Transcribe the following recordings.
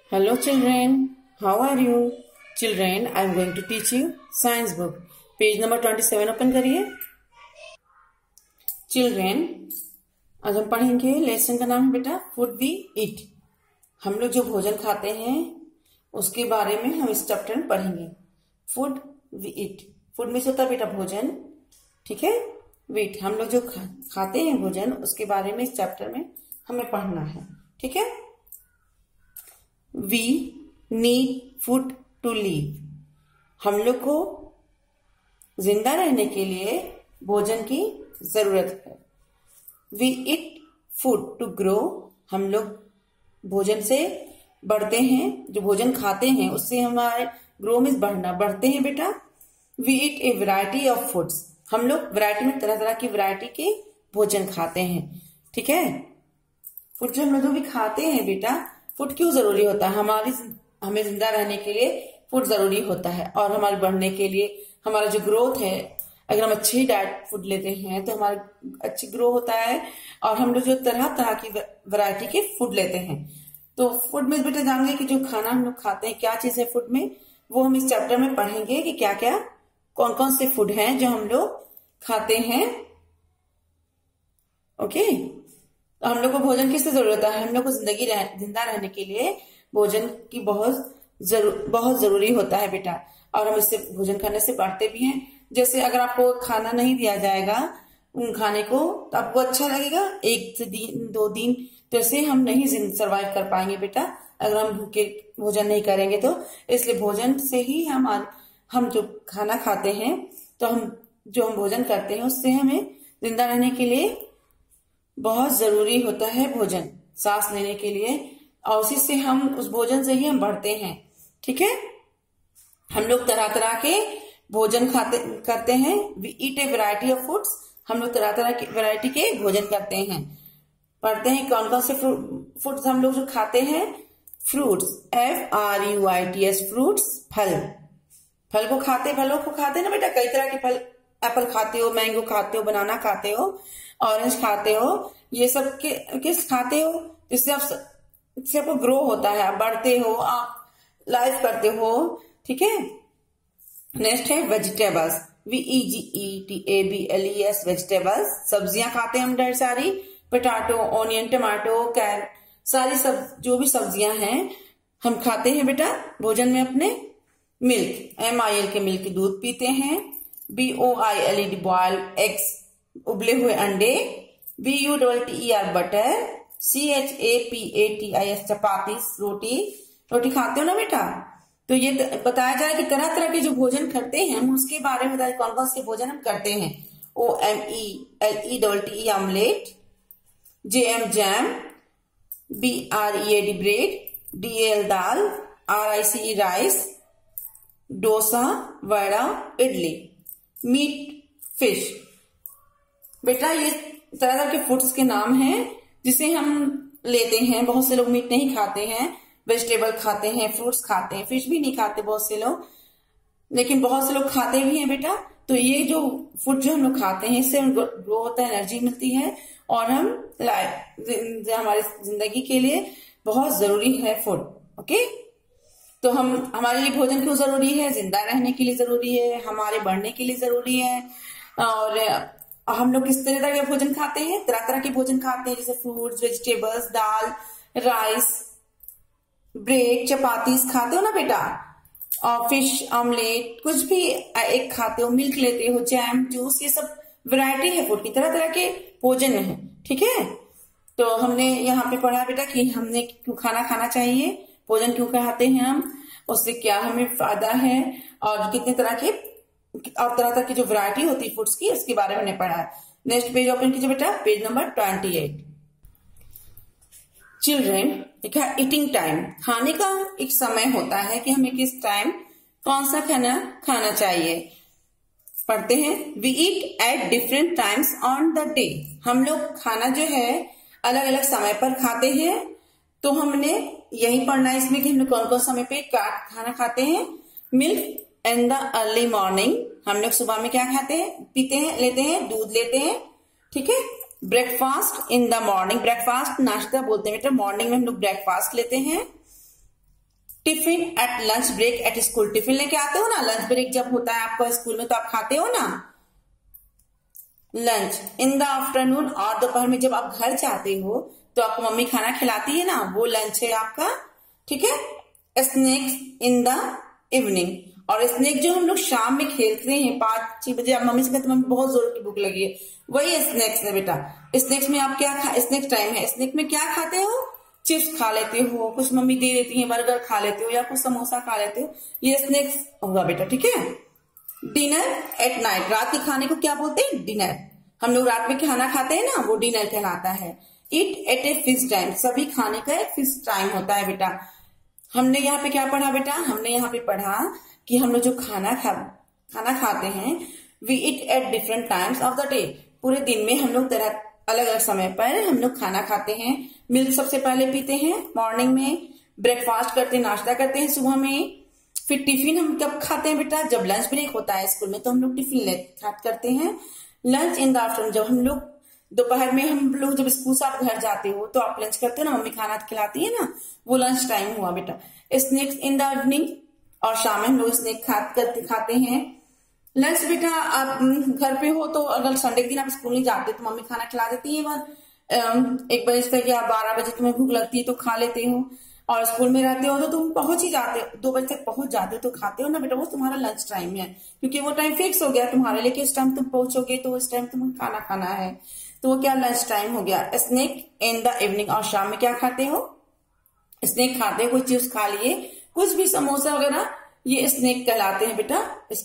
Hello children, how are you? Children, I am going to teach you science book. Page number 27 open करिए. Children, आज हम पढ़ेंगे lesson का नाम है बेटा फूड वी ईट. हम लोग जो भोजन खाते हैं उसके बारे में हम इस चैप्टर में पढ़ेंगे. Food we eat. फूड में से होता है बेटा भोजन, ठीक है. वीट हम लोग जो खाते हैं भोजन उसके बारे में इस चैप्टर में हमें पढ़ना है, ठीक है. We need food to live. हम लोग को जिंदा रहने के लिए भोजन की जरूरत है. We eat food to grow. हम लोग भोजन से बढ़ते हैं. जो भोजन खाते हैं उससे हमारे ग्रो में बढ़ते हैं बेटा. We eat a variety of foods. हम लोग वैरायटी में तरह तरह की वैरायटी के भोजन खाते हैं, ठीक है. फूड जो हम लोग भी खाते हैं बेटा, फूड क्यों जरूरी होता है? हमें जिंदा रहने के लिए फूड जरूरी होता है और हमारे बढ़ने के लिए, हमारा जो ग्रोथ है, अगर हम अच्छी डाइट फूड लेते हैं तो हमारा अच्छी ग्रो होता है. और हम लोग जो तरह तरह की वैरायटी के फूड लेते हैं, तो फूड में बेटा जानेंगे कि जो खाना हम लोग खाते हैं क्या चीज है फूड में, वो हम इस चैप्टर में पढ़ेंगे कि क्या क्या कौन कौन से फूड हैं जो हम लोग खाते हैं. ओके. तो हम लोग को भोजन किससे जरूरत है? हम लोग को जिंदा रहने के लिए भोजन की बहुत जरूरी होता है बेटा. और हम इससे भोजन खाने से बढ़ते भी हैं. जैसे अगर आपको खाना नहीं दिया जाएगा खाने को तो आपको अच्छा लगेगा? एक से दो दिन तो ऐसे हम नहीं सरवाइव कर पाएंगे बेटा अगर हम भूखे भोजन नहीं करेंगे. तो इसलिए भोजन से ही हम जो खाना खाते हैं, तो हम भोजन करते हैं उससे हमें जिंदा रहने के लिए बहुत जरूरी होता है भोजन, सांस लेने के लिए. और उसी से उस भोजन से ही हम बढ़ते हैं, ठीक है. हम लोग तरह तरह के भोजन करते हैं. We eat a variety of foods. हम लोग तरह तरह की वैरायटी के भोजन करते हैं. पढ़ते हैं कौन कौन से फूड्स हम लोग जो खाते हैं. फ्रूट्स, FRUITS, फ्रूट्स, फलों को खाते ना बेटा. कई तरह के फल, एप्पल खाते हो, मैंगो खाते हो, बनाना खाते हो, ऑरेंज खाते हो. ये सब किस खाते हो? इससे आपको ग्रो होता है, आप बढ़ते हो, आप लाइफ करते हो, ठीक है. नेक्स्ट है वेजिटेबल्स. VEGETABLES, vegetables. सब्जियां खाते हैं हम ढेर सारी. पोटैटो, ऑनियन, टमाटो, कैरेट, सारी जो भी सब्जियां हैं हम खाते हैं बेटा भोजन में अपने. मिल्क, MIL के मिल्क, दूध पीते हैं. BOILED, बॉइल्ड एग्स, उबले हुए अंडे. BUTTER, butter. CHAPATIS, चपाती, रोटी खाते हो ना बेटा. तो ये बताया जाए कि तरह तरह के जो भोजन करते हैं हम उसके बारे में बताए कौन कौन से भोजन हम करते हैं. OMELETTE, omelette. JM, jam. BREAD, bread. DAL, dal. RICE, rice. Dosa, vada, idli. Meat, fish. बेटा ये तरह तरह के फूड्स के नाम हैं जिसे हम लेते हैं. बहुत से लोग मीट नहीं खाते हैं, वेजिटेबल खाते हैं, फ्रूट्स खाते हैं, फिश भी नहीं खाते बहुत से लोग, लेकिन बहुत से लोग खाते भी हैं बेटा. तो ये जो फूड जो हम लोग खाते हैं इससे ग्रो होता है, एनर्जी मिलती है और हमारे जिंदगी के लिए बहुत जरूरी है फूड. ओके. तो हमारे लिए भोजन क्यों जरूरी है? जिंदा रहने के लिए जरूरी है, हमारे बढ़ने के लिए जरूरी है. और हम लोग किस तरह के भोजन खाते हैं? तरह तरह के भोजन खाते हैं, जैसे फ्रूट्स, वेजिटेबल्स, दाल, राइस, ब्रेड, चपाती खाते हो ना बेटा. और फिश, ऑमलेट, कुछ भी एक खाते हो, मिल्क लेते हो, जैम, जूस, ये सब वैरायटी है फूड की. तरह तरह के भोजन है, ठीक है. तो हमने यहाँ पे पढ़ा बेटा कि हमने क्यों खाना चाहिए, भोजन क्यों खाते हैं हम, उससे क्या हमें फायदा है, और कितने तरह की जो वैरायटी होती है फूड्स की उसके बारे में पढ़ा है. नेक्स्ट पेज ओपन कीजिए बेटा, पेज नंबर 28. चिल्ड्रेन, देखा ईटिंग टाइम. खाने का एक समय होता है कि हमें किस टाइम कौन सा खाना चाहिए. पढ़ते हैं. We eat at different times on the day. हम लोग खाना जो है अलग अलग समय पर खाते हैं. तो हमने यही पढ़ना है इसमें कि हम लोग कौन कौन समय पे खाना खाते हैं. Milk in the early morning. हम लोग सुबह में क्या खाते हैं, पीते हैं, लेते हैं, दूध लेते हैं, ठीक है. Breakfast in the morning. Breakfast नाश्ता बोलते हैं बेटा. मॉर्निंग में हम लोग ब्रेकफास्ट लेते हैं. Tiffin at lunch break at school, tiffin लेके आते हो ना, लंच ब्रेक जब होता है आपका स्कूल में तो आप खाते हो ना लंच। इन द आफ्टरनून, और दोपहर में जब आप घर जाते हो तो आपको मम्मी खाना खिलाती है ना, वो लंच है आपका, ठीक है। स्नैक्स इन द इवनिंग, और स्नैक जो हम लोग शाम में खेलते हैं 5-6 बजे, आप मम्मी से कहते मम्मी बहुत जोर की भूख लगी है, वही स्नैक्स है बेटा। स्नैक्स में आप क्या स्नैक्स टाइम है, स्नैक में क्या खाते हो, चिप्स खा लेते हो, कुछ मम्मी दे देती है, बर्गर खा लेते हो या कुछ समोसा खा लेते हो, ये स्नैक्स होगा बेटा, ठीक है। डिनर एट नाइट, रात के खाने को क्या बोलते हैं, डिनर। हम लोग रात में खाना खाते हैं ना, वो डिनर कहलाता है। Eat at a fix time, सभी खाने का एक फिक्स टाइम होता है बेटा। हमने यहाँ पे क्या पढ़ा बेटा, हमने यहाँ पे पढ़ा कि हम लोग जो खाना खाते हैं, we eat at different times of the day, पूरे दिन में हम लोग तरह अलग अलग समय पर हम लोग खाना खाते हैं। मिल्क सबसे पहले पीते हैं मॉर्निंग में, ब्रेकफास्ट करते हैं, नाश्ता करते हैं सुबह में, फिर टिफिन हम कब खाते हैं बेटा, जब लंच ब्रेक होता है स्कूल में तो हम लोग टिफिन करते हैं। लंच इन द आफ्टरनून, जब हम लोग दोपहर में, हम लोग जब स्कूल से आप घर जाते हो तो आप लंच करते हो ना, मम्मी खाना खिलाती है ना, वो लंच टाइम हुआ बेटा। स्नैक्स इन द इवनिंग, और शाम में हम लोग स्नैक खाते हैं। लंच बेटा आप घर पे हो तो अगर संडे के दिन आप स्कूल नहीं जाते तो मम्मी खाना खिला देती है, 1 बजे तक या 12 बजे तुम्हें भूख लगती है तो खा लेते हो, और स्कूल में रहते हो तो तुम पहुंच ही जाते हो, 2 बजे तक पहुंच जाते हो तो खाते हो ना बेटा, वो तुम्हारा लंच टाइम है, क्योंकि वो टाइम फिक्स हो गया तुम्हारे लिए कि इस टाइम तुम पहुंचोगे तो इस टाइम तुम्हें खाना खाना है, तो वो क्या लंच टाइम हो गया। स्नैक इन द इवनिंग, और शाम में क्या खाते हो, स्नैक खाते हो, कोई चिप्स खा लिए, कुछ भी समोसा वगैरह, ये स्नैक कहलाते हैं बेटा,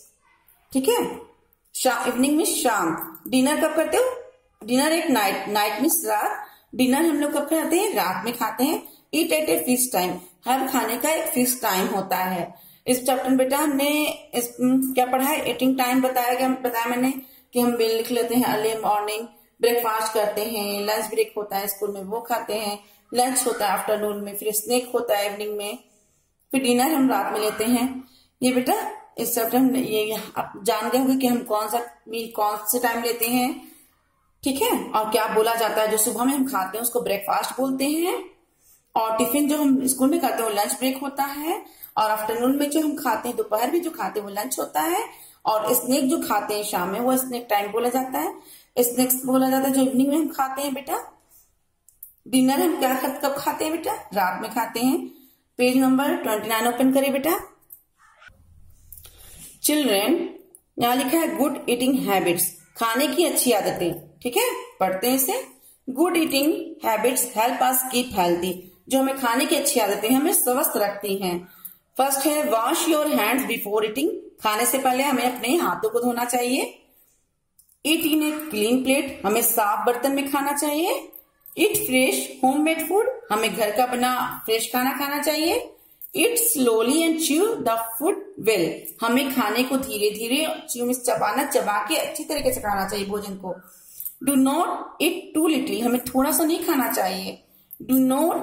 ठीक है। इवनिंग में शाम। डिनर कब करते हो, डिनर एक नाइट, नाइट में रात, डिनर हम लोग कब खाते हैं, रात में खाते हैं। Eat at a fix time, हर खाने का एक फिक्स टाइम होता है। इस चैप्टर में बेटा हमने क्या पढ़ा है, ईटिंग टाइम बताया मैंने कि हम बिल लिख लेते हैं अर्ली मॉर्निंग, ब्रेकफास्ट करते हैं, लंच ब्रेक होता है स्कूल में वो खाते हैं, लंच होता है आफ्टरनून में, फिर स्नैक होता है इवनिंग में, फिर डिनर हम रात में लेते हैं। ये बेटा इस चैप्टर में ये आप जान गए होंगे कि हम कौन से टाइम लेते हैं, ठीक है, और क्या बोला जाता है। जो सुबह में हम खाते हैं उसको ब्रेकफास्ट बोलते हैं, और टिफिन जो हम स्कूल में खाते हैं वो लंच ब्रेक होता है, और आफ्टरनून में जो हम खाते हैं, दोपहर में जो खाते हैं वो लंच होता है, और स्नैक जो खाते हैं शाम में वो स्नैक टाइम बोला जाता है, स्नैक्स बोला जाता है जो इवनिंग में हम खाते हैं बेटा। डिनर हम कब खाते हैं बेटा, रात में खाते हैं। पेज नंबर 29 ओपन करें बेटा। चिल्ड्रेन, यहाँ लिखा है गुड ईटिंग हैबिट्स, खाने की अच्छी आदतें, ठीक है, पढ़ते हैं इसे। Good eating habits help us keep healthy, जो हमें खाने की अच्छी आदतें हमें स्वस्थ रखती हैं। फर्स्ट है wash your hands before eating, खाने से पहले हमें अपने हाथों को धोना चाहिए। ईट इन ए क्लीन प्लेट, हमें साफ बर्तन में खाना चाहिए। ईट फ्रेश होममेड फूड, हमें घर का बना फ्रेश खाना खाना चाहिए। Eat slowly and chew the food well, हमें खाने को धीरे धीरे चबा के अच्छी तरीके से खाना चाहिए भोजन को। Do not eat too little, हमें थोड़ा सा नहीं खाना चाहिए। डू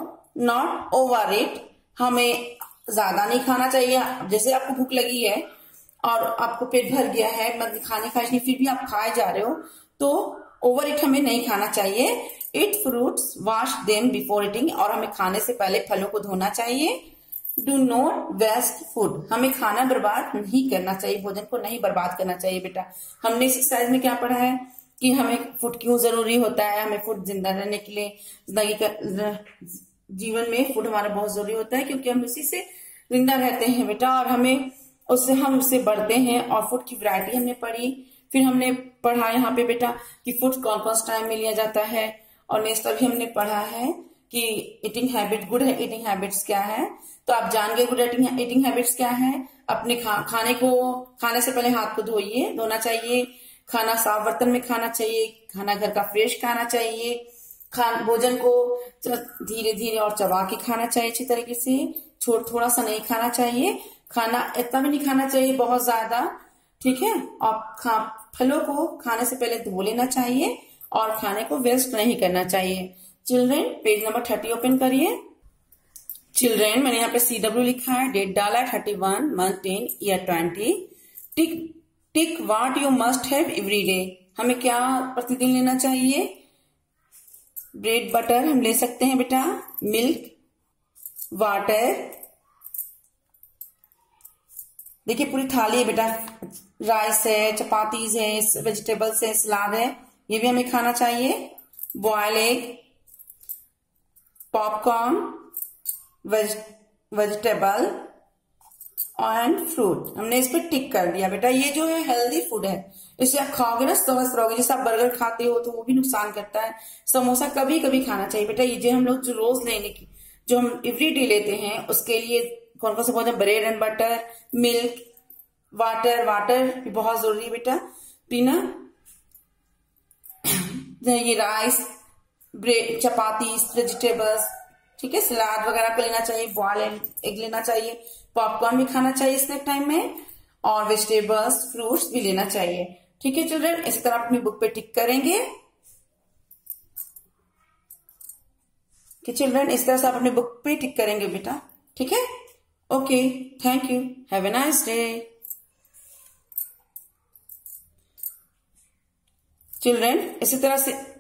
नॉट ओवर ईट, हमें ज्यादा नहीं खाना चाहिए। जैसे आपको भूख लगी है और आपको पेट भर गया है, मतलब खाने का नहीं, फिर भी आप खाए जा रहे हो, तो ओवर ईट हमें नहीं खाना चाहिए। Eat fruits wash them before eating, और हमें खाने से पहले फलों को धोना चाहिए। डू नॉट वेस्ट फूड, हमें खाना बर्बाद नहीं करना चाहिए, भोजन को नहीं बर्बाद करना चाहिए बेटा। हमने इस एक्सरसाइज में क्या पढ़ा है कि हमें फूड क्यों जरूरी होता है, हमें फूड जिंदा रहने के लिए, जिंदगी का जीवन में फूड हमारा बहुत जरूरी होता है, क्योंकि हम इसी से जिंदा रहते हैं बेटा, और हम उससे बढ़ते हैं। और फूड की वैरायटी हमने पढ़ी, फिर हमने पढ़ा यहाँ पे बेटा कि फूड कौन कौन सा टाइम में लिया जाता है, और नेक्स्ट अभी हमने पढ़ा है कि eating habit, good eating habits क्या है। तो आप जान गए गुड ईटिंग हैबिट्स क्या है। अपने खाने से पहले हाथ को धोना चाहिए, खाना साफ बर्तन में खाना चाहिए, खाना घर का फ्रेश खाना चाहिए, भोजन को धीरे धीरे और चबा के खाना चाहिए अच्छी तरीके से, थोड़ा सा नहीं खाना चाहिए, खाना इतना भी नहीं खाना चाहिए बहुत ज्यादा, ठीक है। और फलों को खाने से पहले धो लेना चाहिए, और खाने को वेस्ट नहीं करना चाहिए। चिल्ड्रेन, पेज नंबर 30 ओपन करिए। चिल्ड्रेन, मैंने यहाँ पे CW लिखा है, डेट डाला 31 month 10 year 20। Tick what you must have every day, हमें क्या प्रतिदिन लेना चाहिए। ब्रेड बटर हम ले सकते हैं बेटा, मिल्क, वाटर, देखिए पूरी थाली है बेटा, राइस है, चपातीज है, वेजिटेबल्स है, सलाद है, ये भी हमें खाना चाहिए। Boil egg, popcorn, vegetable and fruit, हमने इस पर टिक कर दिया बेटा। ये जो है हेल्दी फूड है, इसे आप खाओगे ना स्वस्थ रहोगे। जैसे आप बर्गर खाते हो तो वो भी नुकसान करता है। समोसा कभी कभी खाना चाहिए बेटा। ये जो हम लोग जो रोज लेने की, जो हम एवरीडे लेते हैं, उसके लिए कौन कौन सा बहुत है, bread and butter, milk, water. Water भी बहुत जरूरी है बेटा पीना। ये राइस, ब्रेड, चपाती, वेजिटेबल्स, ठीक है, सलाद वगैरह को लेना चाहिए, बॉयल एग लेना चाहिए, पॉपकॉर्न भी खाना चाहिए स्नैक टाइम में, और वेजिटेबल्स, फ्रूट्स भी लेना चाहिए। ठीक है चिल्ड्रन, इसी तरह अपनी बुक पे टिक करेंगे कि चिल्ड्रन इस तरह से आप अपनी बुक पे टिक करेंगे बेटा। ठीक है, okay, thank you, have a nice day. Children इसी तरह से